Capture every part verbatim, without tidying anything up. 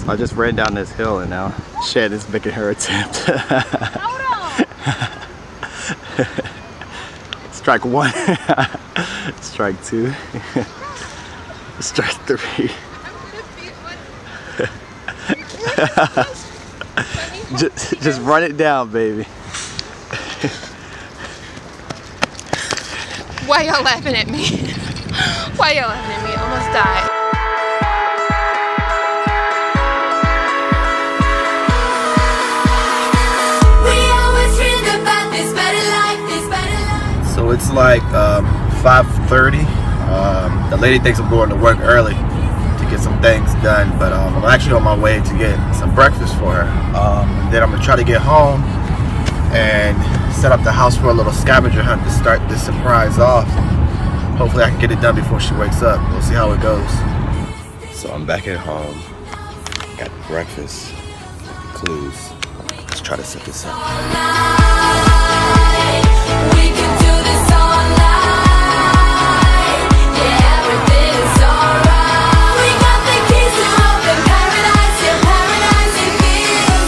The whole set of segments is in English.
So I just ran down this hill and now Shannon's making her attempt. Hold on. Strike one. Strike two. Strike three. just, just run it down, baby. Why y'all laughing at me? Why y'all laughing at me? I almost died. So it's like um, five thirty. Um, the lady thinks I'm going to work early to get some things done, but um, I'm actually on my way to get some breakfast for her. Um, and then I'm gonna try to get home and set up the house for a little scavenger hunt to start this surprise off. Hopefully I can get it done before she wakes up. We'll see how it goes. So I'm back at home. Got breakfast. Clues. Let's try to set this up. We can do this all night. Yeah, everything is alright. We got the keys to open paradise. Yeah, paradise, it feels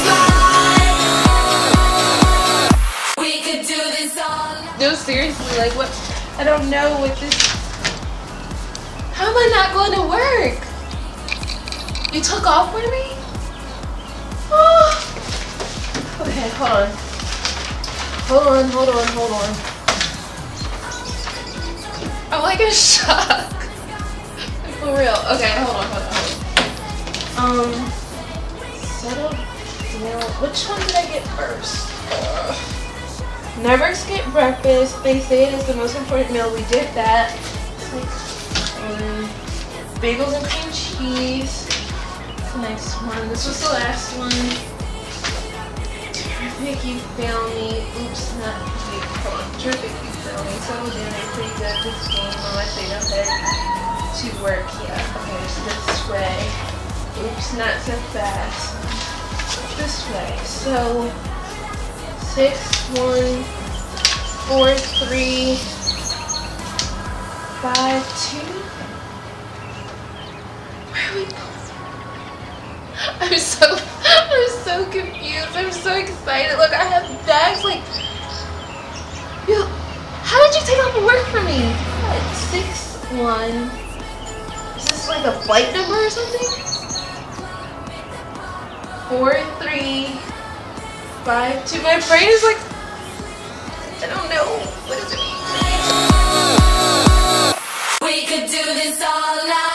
like we could do this all night. No, seriously, like what? I don't know what this. How am I not going to work? You took off with me? Oh. Okay, hold on. Hold on, hold on, hold on. I'm like in shock. For real. Okay, hold on, hold on, hold on. Um, settle down. Which one did I get first? Uh, never skip breakfast. They say it is the most important meal. We did that. It's like, um, bagels and cream cheese. That's the next one. This was the last one. Terrific, you found me. Oops, not you. Hold on. Terrific, you found me. Settle down. I'm pretty good at this game. On my thing, okay. To work, yeah. Okay, so this way. Oops, not so fast. This way. So, six, one, four, three, five, two. Where are we going? I'm so, I'm so confused. I'm so excited. Look, I have bags like, yo, how did you take off work for me? What, six, one, is this like a flight number or something? Four, three, five, two, my brain is like, I don't know, what does it mean? We could do this all night.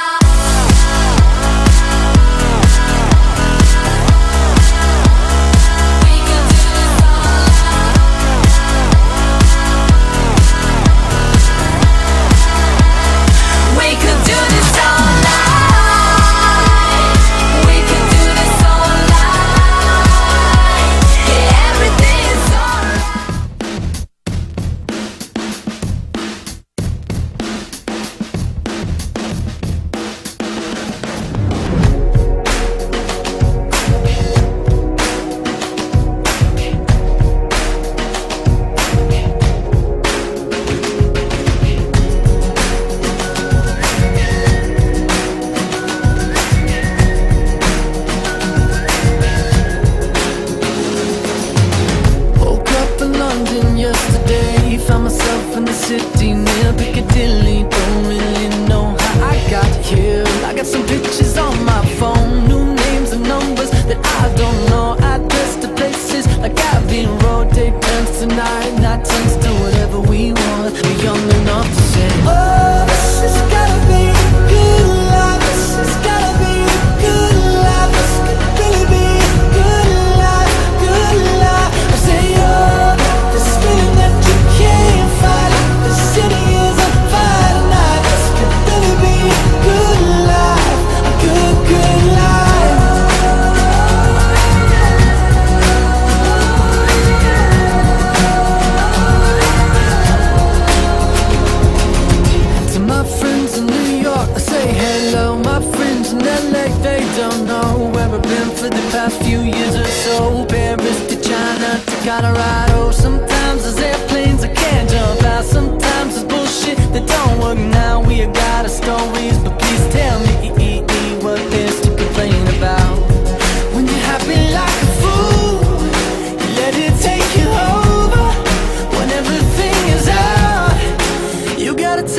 Colorado. Sometimes there's airplanes I can't jump out. Sometimes there's bullshit that don't work. Now we got our stories, but please tell me what there's to complain about.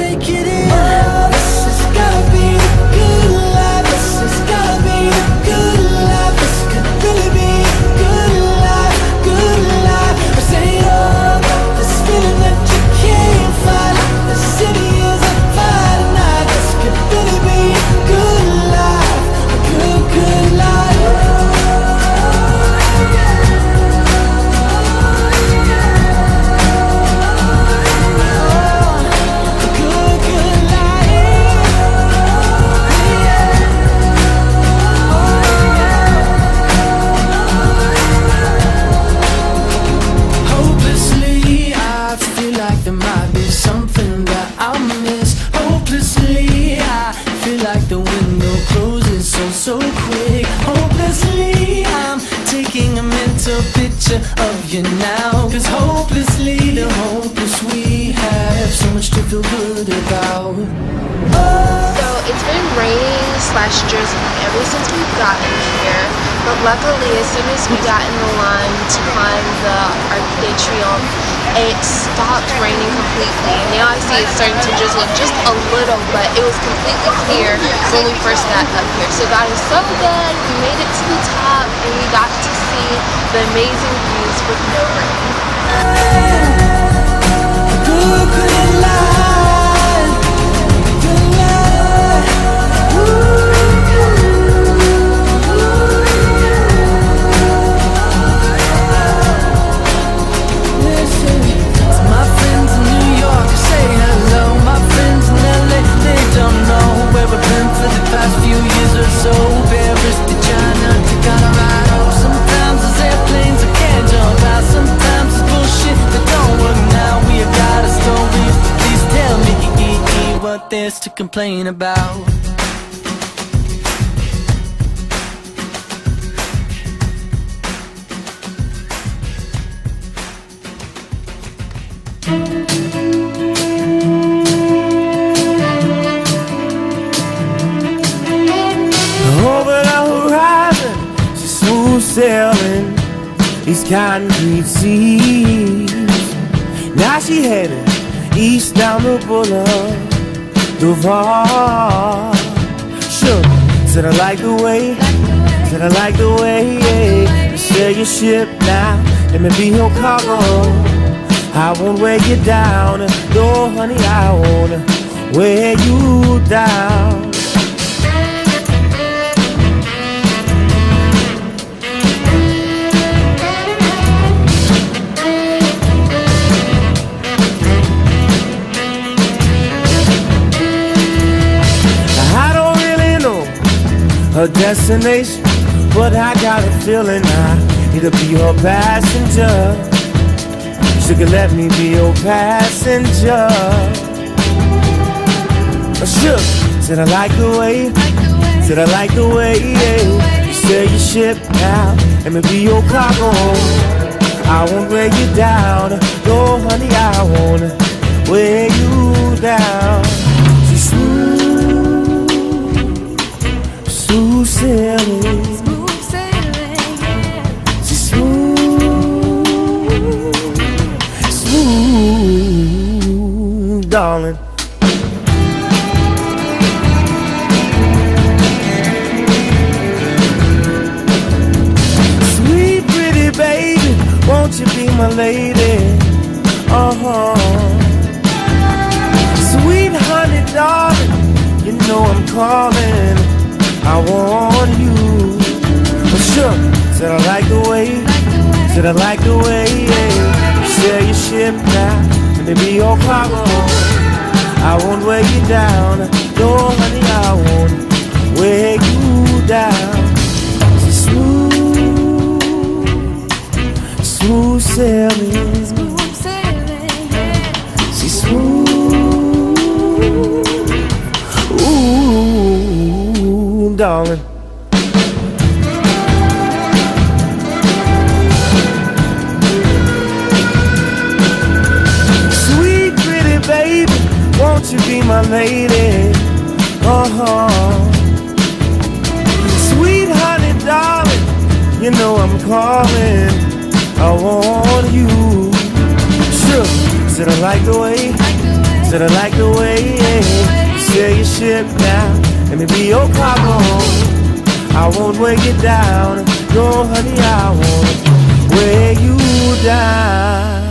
take it in. Oh, this has gotta be the good life. This has gotta be the good life. This could really be good life, good life. I'm saying, oh, this feeling that you can't fight. The city is on fire tonight. This could really be good life, a good, good life. So quick, hopelessly I'm taking a mental picture of you now. Cause hopelessly the hopeless we have so much to feel good about. So it's been raining slash drizzling ever since we've gotten here, but luckily as soon as we got in the line to climb the Arc de Triomphe, it stopped raining completely. Now I see it's starting to drizzle just a little, but it was completely clear when we first got up here. So that is so good. We made it to the top and we got to see the amazing views with no rain. Good, good life. Good life. Ooh. There's to complain about. Over the horizon, she's smooth sailing these concrete seas. Now she headed east down the boulevard. Duval. Sure, said I like the way, said I like the way, yeah. You sail your ship now, let me be your cargo. I won't weigh you down, no honey, I won't weigh you down. Her destination, but I got a feeling I need to be her passenger. She could let me be your passenger. Sure, said I like the way, said I like the way, yeah. You sail your ship now, let me be your cargo. I won't weigh you down, no honey, I won't weigh you down. She's smooth, smooth sailing, smooth sailing, yeah. She's smooth, smooth, darling. Sweet pretty baby, won't you be my lady? Uh-huh. Sweet honey darling, you know I'm calling. I want you. Well, sure, said I like the way, said I like the way, yeah. You sail your ship now, let me be your cargo. I won't weigh you down, no honey, I won't weigh you down. She's smooth, smooth sailing, smooth sailing, yeah. She's smooth, ooh, darling. Sweet pretty baby, won't you be my lady? Uh-huh. Sweet honey darling, you know I'm calling. I want you. Sure, said I like the way, Said I like the way you sail your ship now. Let me be your cargo. I won't weigh you down. No, honey, I won't weigh you down.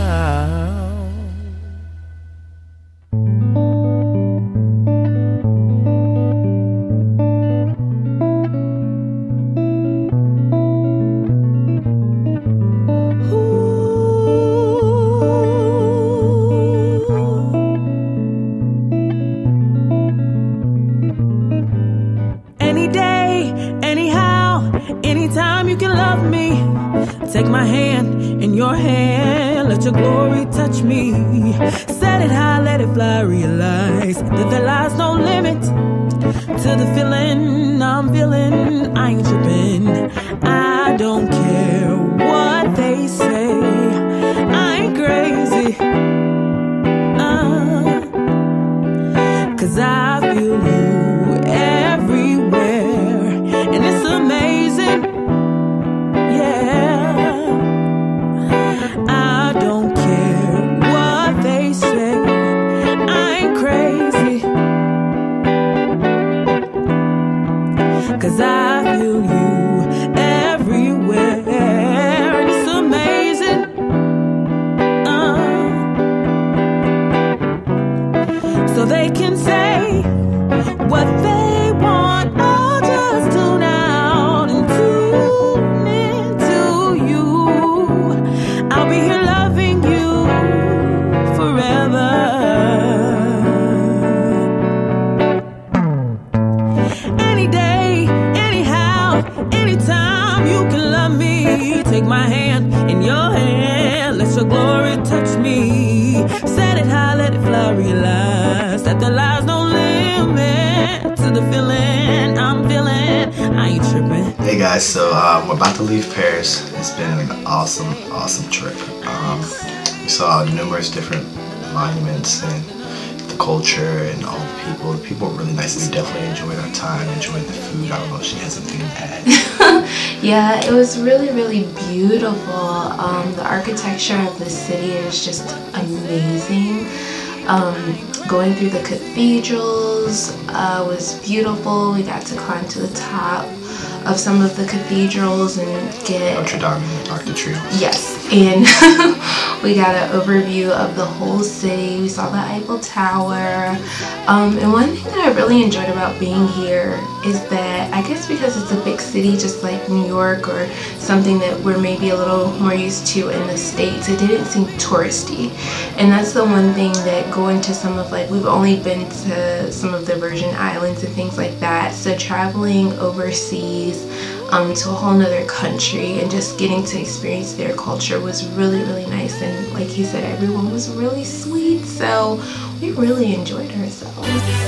Take my hand in your hand, let your glory touch me. Set it high, let it fly, realize that there lies no limit to the feeling I'm feeling. I ain't tripping, I don't care what they say. I ain't crazy, uh, cause I feel you everywhere, and it's amazing. Cause I feel you everywhere, and it's amazing. uh, So they can say what they want, I'll just tune out and tune into you. I'll be here loving you forever. Any day, anytime you can love me. Take my hand in your hand, let your glory touch me. Set it high, let it fly, realize that there lies no limit to the feeling I'm feeling. I ain't tripping. Hey guys, so um, we're about to leave Paris. It's been an awesome, awesome trip. Um, we saw numerous different monuments and the culture and all the people. The people were really nice. We definitely enjoyed our time, enjoyed the food. I don't know if she has something to add. Yeah, it was really, really beautiful. Um, the architecture of the city is just amazing. Um, going through the cathedrals uh, was beautiful. We got to climb to the top of some of the cathedrals and get Notre Dame and Arc de Triomphe. Yes, and we got an overview of the whole city. We saw the Eiffel Tower. Um, and one thing that I really enjoyed about being here is that, I guess because it's a big city just like New York or something that we're maybe a little more used to in the States, it didn't seem touristy. And that's the one thing that going to some of, like, we've only been to some of the Virgin Islands and things like that, so traveling overseas um, to a whole nother country and just getting to experience their culture was really, really nice. And like he said, everyone was really sweet, so we really enjoyed ourselves.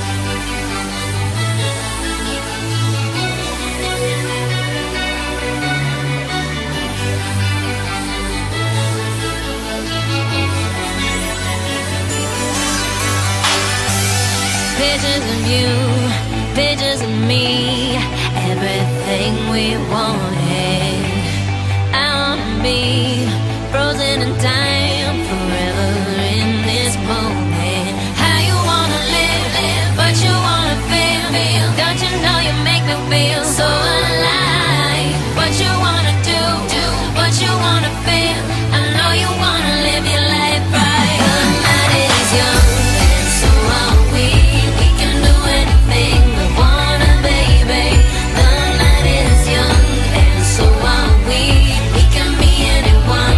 Pictures of you, pictures of me, everything we wanted. I wanna be frozen in time, forever in this moment. How you wanna live, live, but you wanna feel, feel. Don't you know you make me feel so alive? What you wanna do, do, what you wanna feel. I know you wanna live your life right. The night is young, and so are we. We can do anything we wanna, baby. The night is young, and so are we. We can be anyone.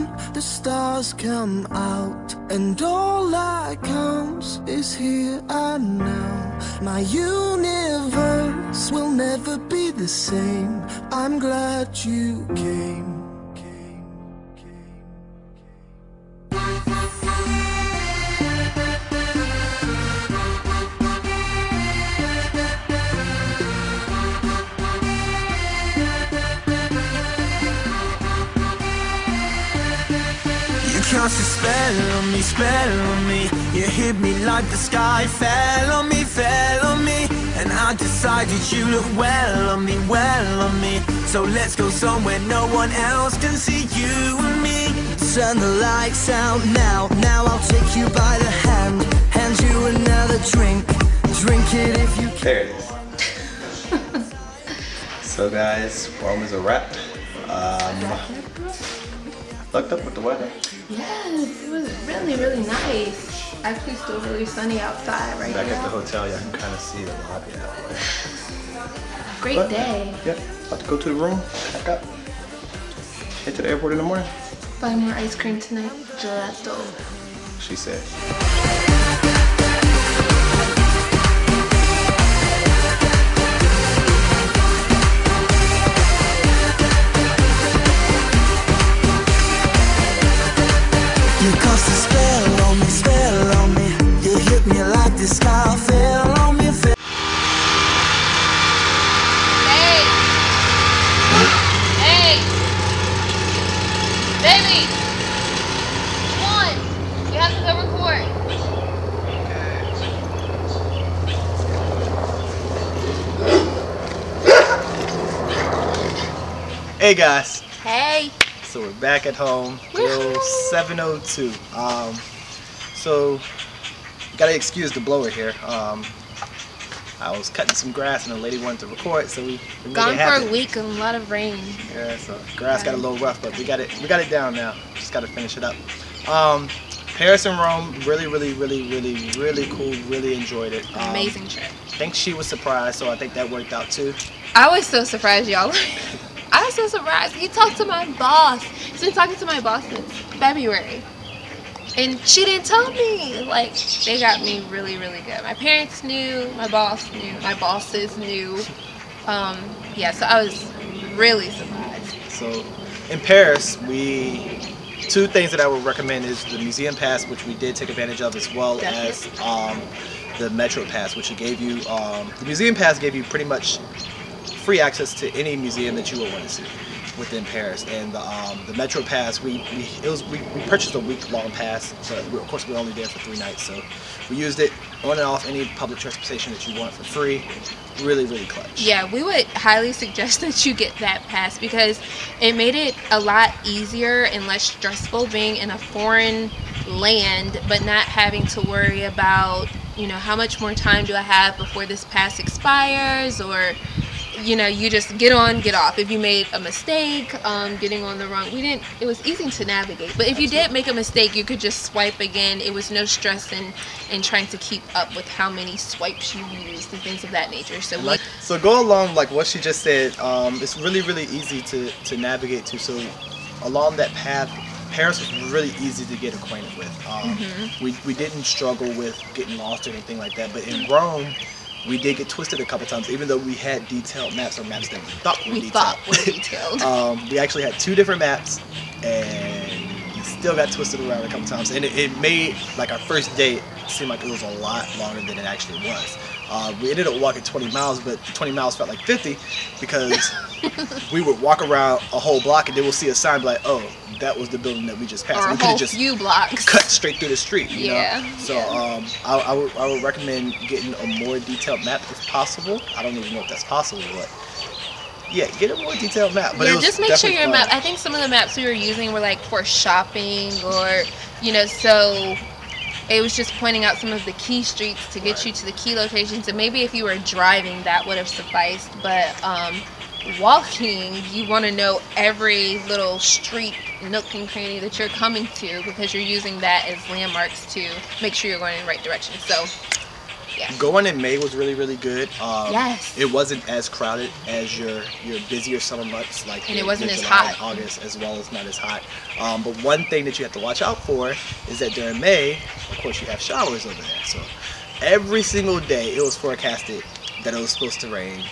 down, the stars come out, and all that counts is here and now. My universe will never be the same. I'm glad you came. Cast a spell on me, spell on me. You hit me like the sky fell on me, fell on me. And I decided you look well on me, well on me. So let's go somewhere no one else can see you and me. Turn the lights out now, now I'll take you by the hand. Hand you another drink, drink it if you can. There it is. So guys, Rome is a wrap. Um, Looked up with the weather. Yes, it was really, really nice. Actually still really sunny outside right Back now. at the hotel, y'all can kind of see the lobby that way. Great But, day. Yep, about to go to the room, pack up, head to the airport in the morning. Buy more ice cream tonight. Gelato. She said. You cast a spell on me, spell on me. You hit me like the sky fell on me, fell. Hey! Hey! Baby! Come on! You have to go record. Hey guys, Hey! so we're back at home, till seven oh two. Um, so, gotta excuse the blower here. Um, I was cutting some grass and the lady wanted to record, so we, we made Gone it for happen. a week and a lot of rain. Yeah, so grass got a little rough, but we got it. We got it down now. Just gotta finish it up. Um, Paris and Rome, really, really, really, really, really cool. Really enjoyed it. Um, Amazing trip. I think she was surprised, so I think that worked out too. I was so surprised, y'all. I was so surprised. He talked to my boss. He's been talking to my boss since February. And she didn't tell me. Like, they got me really, really good. My parents knew, my boss knew, my bosses knew. Um, yeah, so I was really surprised. So, in Paris, we two things that I would recommend is the museum pass, which we did take advantage of, as well as um, the Metro pass, which it gave you. Um, the museum pass gave you pretty much free access to any museum that you would want to see within Paris, and the, um, the Metro pass, we we, it was, we we purchased a week-long pass, but we, of course we were only there for three nights, so we used it on and off any public transportation that you want for free. Really, really clutch. Yeah, we would highly suggest that you get that pass because it made it a lot easier and less stressful being in a foreign land, but not having to worry about, you know, how much more time do I have before this pass expires, or you know, you just get on, get off. If you made a mistake, um, getting on the wrong, we didn't, it was easy to navigate. But if you did make a mistake, you could just swipe again. It was no stress in, in trying to keep up with how many swipes you used and things of that nature. So we, Like, so go along like what she just said. Um, it's really, really easy to, to navigate to. So along that path, Paris was really easy to get acquainted with. Um, mm-hmm. we, we didn't struggle with getting lost or anything like that. But in Rome, we did get twisted a couple times, even though we had detailed maps or maps that we thought were we detailed. thought were detailed. um, we actually had two different maps, and we still got twisted around a couple times. And it, it made like our first date seem like it was a lot longer than it actually was. Uh, we ended up walking twenty miles, but twenty miles felt like fifty because we would walk around a whole block and then we'll see a sign like, oh, that was the building that we just passed. Or we a could whole have just few blocks. cut straight through the street, you Yeah, know? So yeah. um, I, I, would, I would recommend getting a more detailed map if possible. I don't even know if that's possible, but yeah, get a more detailed map. But yeah, it was just make sure definitely your fun. map. I think some of the maps we were using were like for shopping, or you know, so it was just pointing out some of the key streets to get Right. you to the key locations. And maybe if you were driving, that would have sufficed. But um, walking, you want to know every little street, nook and cranny that you're coming to, because you're using that as landmarks to make sure you're going in the right direction. So Yeah. Going in May was really, really good. Um, Yes. It wasn't as crowded as your your busier summer months, like And your- it wasn't your as July hot. and August, as well as not as hot. Um, but one thing that you have to watch out for is that during May, of course, you have showers over there. So every single day, it was forecasted that it was supposed to rain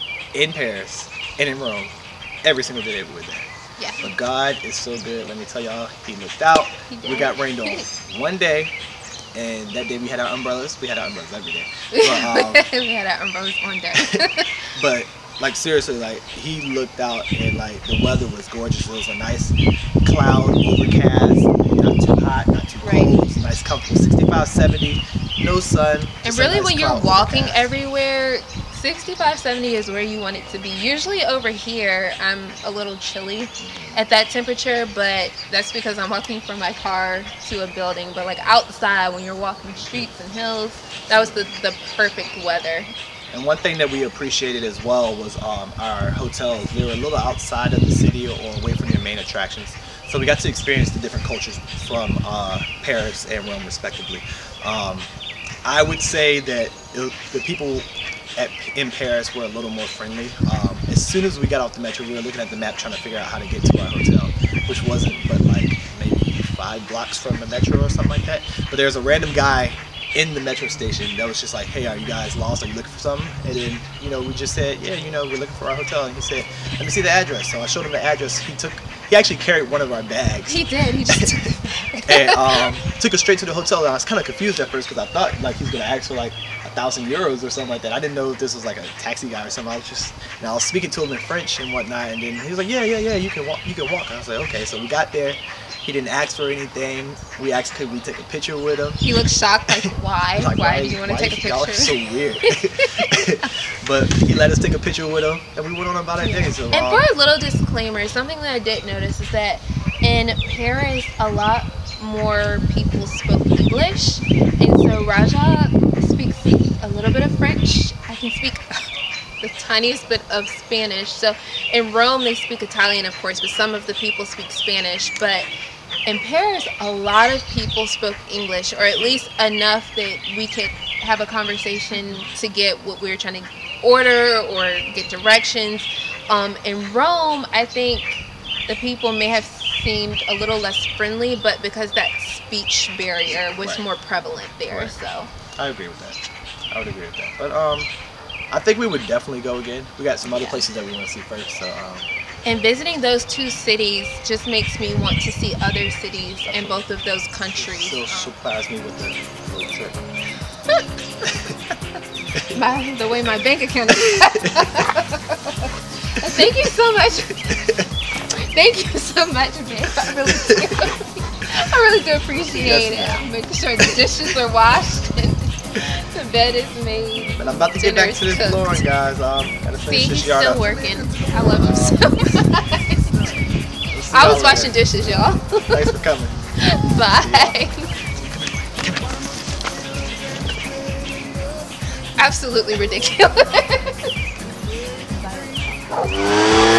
in Paris and in Rome. Every single day they were there. Yeah. But God is so good. Let me tell y'all, He looked out. He did. We got rained on one day, and that day we had our umbrellas. We had our umbrellas every day. But, um, We had our umbrellas on deck. but like seriously, like He looked out, and like the weather was gorgeous. It was a nice cloud, overcast, not too hot, not too cold. Right. It was nice, comfortable, sixty-five, seventy, no sun. And just a really, nice when you're cloud walking overcast. everywhere, sixty-five, seventy is where you want it to be. Usually over here, I'm a little chilly at that temperature, but that's because I'm walking from my car to a building. But like outside, when you're walking streets and hills, that was the, the perfect weather. And one thing that we appreciated as well was um, our hotels. They were a little outside of the city or away from your main attractions. So we got to experience the different cultures from uh, Paris and Rome respectively. Um, I would say that it, the people at, in Paris were a little more friendly. Um, as soon as we got off the metro, we were looking at the map trying to figure out how to get to our hotel, which wasn't but like maybe five blocks from the metro or something like that. But there's a random guy in the metro station that was just like, hey, are you guys lost? Are you looking for something? And then, you know, we just said, yeah, you know, we're looking for our hotel. And he said, let me see the address. So I showed him the address. He took, he actually carried one of our bags. He did. He just and um, took us straight to the hotel. And I was kind of confused at first because I thought like he was gonna ask for like a thousand euros or something like that. I didn't know if this was like a taxi guy or something. I was just, you know, I was speaking to him in French and whatnot, and then he was like, yeah, yeah, yeah, you can walk, you can walk. And I was like, okay. So we got there. He didn't ask for anything. We asked could we take a picture with him. He looked shocked, like why? Like, why? do you want to why take a Y'all are picture? so weird. But he let us take a picture with him, and we went on about our day. So, And um, for a little disclaimer, something that I did notice is that in Paris, a lot more people spoke English, and so Raja speaks a little bit of French. I can speak the tiniest bit of Spanish. So in Rome, they speak Italian, of course, but some of the people speak Spanish. But in Paris, a lot of people spoke English, or at least enough that we could have a conversation to get what we were trying to order or get directions. Um, in Rome, I think the people may have seemed a little less friendly, but because that speech barrier was Right. more prevalent there. Right. So I agree with that. I would agree with that. But um, I think we would definitely go again. We got some other Yeah. places that we want to see first. So um, and visiting those two cities just makes me want to see other cities in both of those countries. she'll Um, surprise me with the little trip. my, the way my bank account is. Thank you so much. Thank you so much, babe. I really do. I really do appreciate Yes, it. Making sure the dishes are washed and the bed is made. But I'm about to get back to this dinner's cooked. flooring, guys. Um, gotta See, finish he's this yard still up. working. I love him so much. We'll see I y'all was washing later. dishes, y'all. Thanks for coming. Bye. Absolutely ridiculous.